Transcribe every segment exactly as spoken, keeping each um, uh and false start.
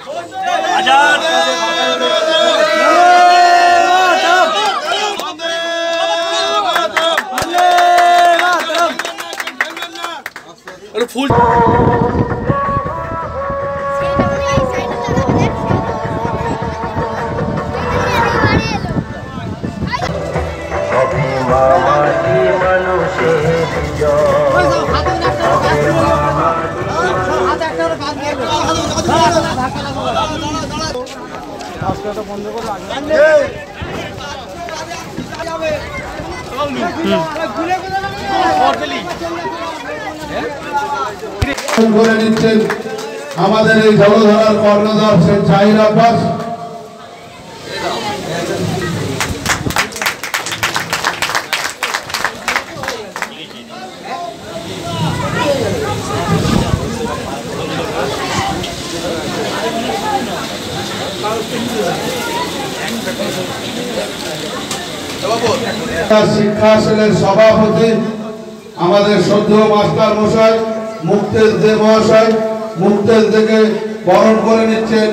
ফুল করে নিচ্ছেন আমাদের এই জলধারার কর্ণধার শেখ জাহির আব্বাস। শিক্ষা সেলের সভাপতি আমাদের শ্রদ্ধেয় মাস্টার মশাই মুক্তেশ দে মহাশয় মুক্তেশ দেকে বরণ করে নিচ্ছেন।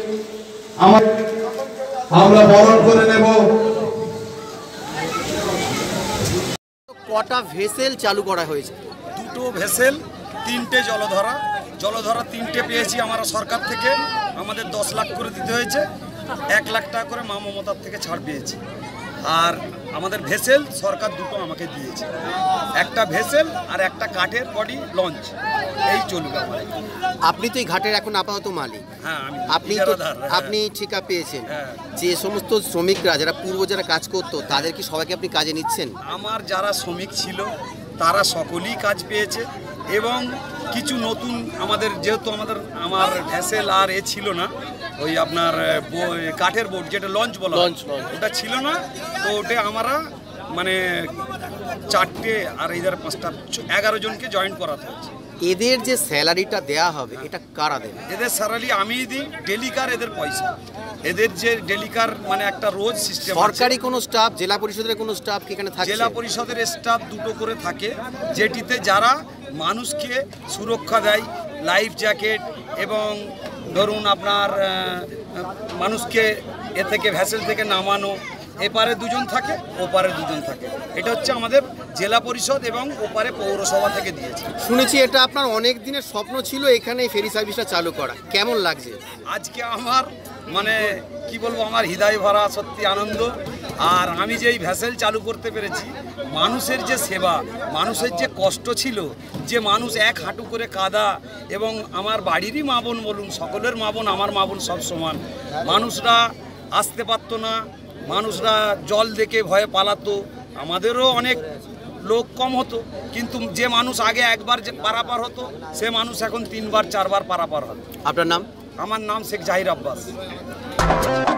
আমরা বরণ করে নেব। কটা ভেসেল চালু করা হয়েছে? দুটো ভেসেল, তিনটে জলধরা জলধরা তিনটে পেয়েছি আমরা সরকার থেকে। আমাদের দশ লাখ করে দিতে হয়েছে, এক লাখ টাকা করে মা মমতার থেকে ছাড় পেয়েছি। আর আমাদের ভেসেল সরকার দুটো আমাকে দিয়েছে, একটা ভেসেল আর একটা কাঠের বডি লঞ্চ, এই চলবে আমার। আপনি তো এই ঘাটের এখন আপাতত মালিক। হ্যাঁ, আমি আপনি তো আপনি ঠিকা পেয়েছেন। যে সমস্ত শ্রমিকরা যারা পূর্ব যারা কাজ করতো তাদের কি সবাইকে আপনি কাজে নিচ্ছেন? আমার যারা শ্রমিক ছিল তারা সকলেই কাজ পেয়েছে এবং কিছু নতুন আমাদের যেহেতু আমাদের আমার ভেসেল আর এ ছিল না, ওই আপনার কাঠের বোট যেটা লঞ্চ বলা ওটা ছিল না, তো ওটা আমরা মানে চারটে আর এদের পাঁচটা এগারো জনকে জয়েন করাতে হচ্ছে। এদের যে স্যালারিটা দেয়া হবে এটা কারা দেবে? এদের স্যালারি আমিই দিই, ডেলিকার এদের পয়সা। এদের যে ডেলিকার মানে একটা রোজ সিস্টেম। সরকারি কোনো স্টাফ, জেলা পরিষদের কোনো স্টাফ কি এখানে থাকে? জেলা পরিষদের স্টাফ দুটো করে থাকে, যেটিতে যারা মানুষকে সুরক্ষা দেয়, লাইফ জ্যাকেট এবং ধরুন আপনার মানুষকে এ থেকে ভ্যাসেল থেকে নামানো, এপারে দুজন থাকে ওপারে দুজন থাকে। এটা হচ্ছে আমাদের জেলা পরিষদ এবং ওপারে পৌরসভা থেকে দিয়েছে। শুনেছি এটা আপনার অনেক দিনের স্বপ্ন ছিল এখানে ফেরি সার্ভিসটা চালু করা, কেমন লাগছে আজকে? আমার মানে কি বলবো, আমার হৃদয় ভরা সত্যি আনন্দ। আর আমি যে এই ভ্যাসেল চালু করতে পেরেছি, মানুষের যে সেবা, মানুষের যে কষ্ট ছিল, যে মানুষ এক হাঁটু করে কাদা, এবং আমার বাড়িরই মা বোন বলুন, সকলের মা বোন আমার মা বোন সব সমান, মানুষরা আসতে পারতো না, মানুষরা জল দেখে ভয়ে পালাতো, আমাদেরও অনেক লোক কম হতো, কিন্তু যে মানুষ আগে একবার যে পারাপার হতো সে মানুষ এখন তিনবার চারবার পারাপার হতো। আপনার নাম? আমার নাম শেখ জাহির আব্বাস।